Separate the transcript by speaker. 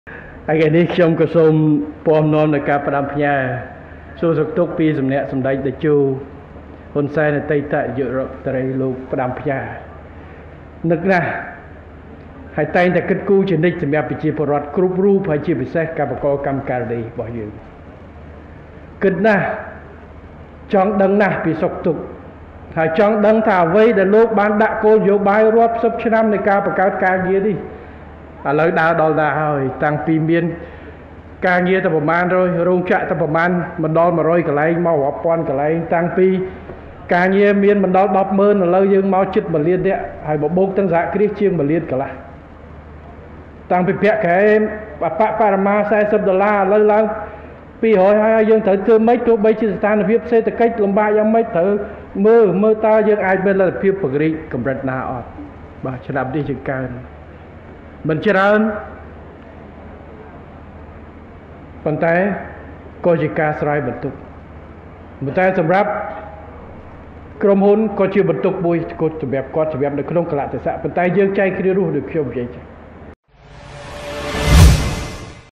Speaker 1: ហើយថ្ងៃនេះខ្ញុំក៏សូមពំនាំនៅការផ្ដាំផ្ញើសួរសុខទុក្ខពីសំណាក់សម្ដេចតេជោហ៊ុនសែនអតីតនាយករដ្ឋមន្ត្រីលោកផ្ដាំផ្ញើនឹកណាស់ហើយតែងតែគិតគូរជានិច្ចសម្រាប់ប្រជាពលរដ្ឋគ្រប់រូបហើយជាពិសេសកម្មករកម្មការិនីរបស់យើងគិតណាស់ចង់ដឹងណាស់ពីសុខទុក្ខហើយចង់ដឹងថាអ្វីដែលលោកបានដាក់គោលនយោបាយរាប់សិបឆ្នាំនៃការបង្កើតការងារនេះឥឡូវដើរដល់ណាហើយតាំងពីមានការងារទៅប្រមាណរោងចក្រទៅប្រមាណមិនដល់100កន្លែងមករាប់ពាន់កន្លែងតាំងពីការងារមានមិនដល់100000ឥឡូវយើងមកជិត1លាននាក់ហើយបបោកទាំងសហគ្រាសជាង1លានកន្លះតាំងពីប្រាក់ខែបរមា$40ឥឡូវឡើង200ហើយយើងត្រូវធ្វើម៉េចទោះបីជាស្ថានភាពសេដ្ឋកិច្ចលំបាកយ៉ាងម៉េចត្រូវមើលតើយើងអាចមានលទ្ធភាពពង្រីកកម្រិតណាអត់បាទឆ្នាំនេះជាកើនមិនច្រើនប៉ុន្តែក៏ជាការស្រ័យបន្ទុកប៉ុន្តែសម្រាប់ក្រុមហ៊ុនក៏ជាបន្ទុកមួយសម្រាប់គាត់សម្រាប់នៅក្នុងកលៈទេសៈប៉ុន្តែយើងចែកគ្នារស់ដូចខ្ញុំនិយាយចឹង